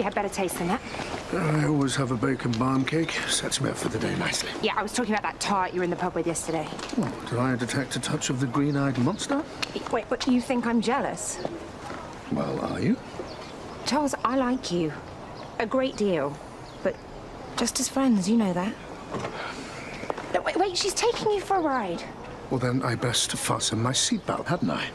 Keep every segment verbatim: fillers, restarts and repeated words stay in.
had better taste than that. I always have a bacon barm cake. Sets me up for the day nicely. Yeah, I was talking about that tart you were in the pub with yesterday. Oh, did I detect a touch of the green-eyed monster? Wait, but you think I'm jealous? Well, are you? Charles, I like you. A great deal. But just as friends, you know that. No, wait, wait, she's taking you for a ride. Well, then I best fasten my seatbelt, hadn't I?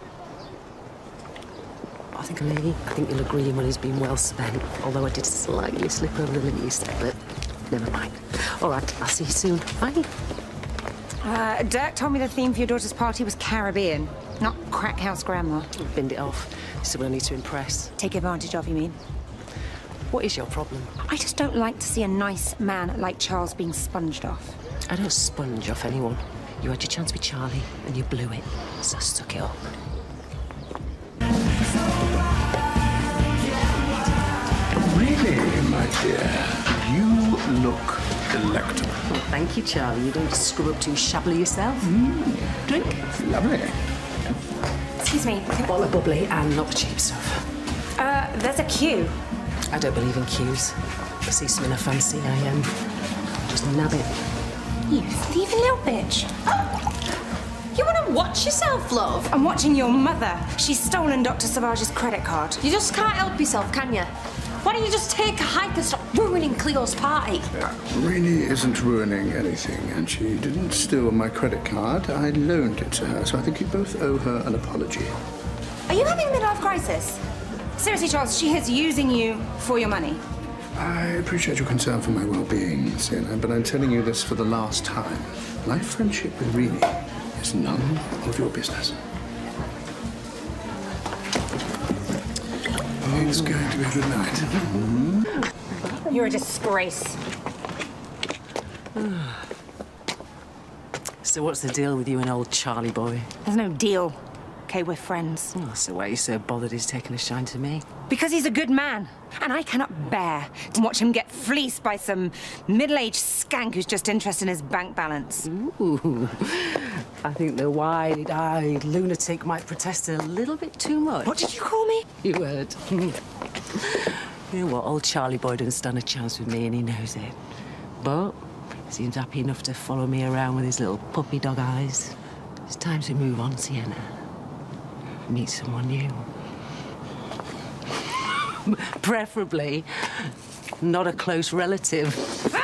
I think, Lady, I think you'll agree money's been well spent. Although I did slightly slip over the limit you said, but never mind. All right, I'll see you soon. Bye. Uh, Dirk told me the theme for your daughter's party was Caribbean, not crack house grandma. Binned it off. Someone I need to impress. Take advantage of, you mean? What is your problem? I just don't like to see a nice man like Charles being sponged off. I don't sponge off anyone. You had your chance with Charlie, and you blew it, so suck it up. Really, my dear, you look delectable. Well, thank you, Charlie. You don't screw up too shabbily yourself. Mm. Drink? Lovely. Excuse me. A bottle of bubbly and not the cheap stuff. Uh, there's a queue. I don't believe in queues. If I see something I fancy, I um, just nab it. You thieving little bitch. You want to watch yourself, love? I'm watching your mother. She's stolen Doctor Savage's credit card. You just can't help yourself, can you? Why don't you just take a hike and stop ruining Cleo's party? Yeah, Rini isn't ruining anything, and she didn't steal my credit card. I loaned it to her, so I think you both owe her an apology. Are you having a midlife crisis? Seriously, Charles, she is using you for your money. I appreciate your concern for my well-being, Sienna, but I'm telling you this for the last time. My friendship with Rini is none of your business. It's going to be a good night. You're a disgrace. So what's the deal with you and old Charlie boy? There's no deal. Okay, we're friends. Oh, so why are you so bothered he's taking a shine to me? Because he's a good man, and I cannot bear to watch him get fleeced by some middle-aged skank who's just interested in his bank balance. Ooh. I think the wide-eyed lunatic might protest a little bit too much. What did you call me? You heard. You know what? Old Charlie boy doesn't stand a chance with me, and he knows it. But he seems happy enough to follow me around with his little puppy dog eyes. It's time to move on, Sienna. Meet someone new. Preferably not a close relative.